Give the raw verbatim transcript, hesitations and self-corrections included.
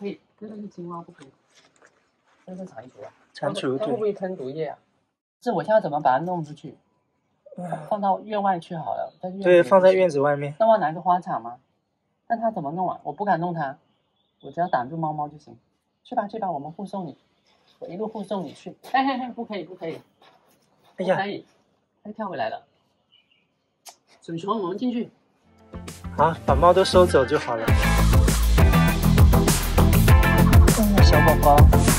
可以，那个是青蛙，不可以。那是蟾蜍啊。 蟾蜍它会不会喷毒液啊？这我现在怎么把它弄出去？放到院外去好了。在院对，放在院子外面。 那我要拿一个花草吗？那它怎么弄啊？我不敢弄它，我只要挡住猫猫就行。去吧去吧，我们护送你，我一路护送你去。嘿嘿嘿，不可以不可以， 哎呀， 可以，它跳回来了。熊熊，我们进去。 好，把猫都收走就好了。嗯，小宝宝。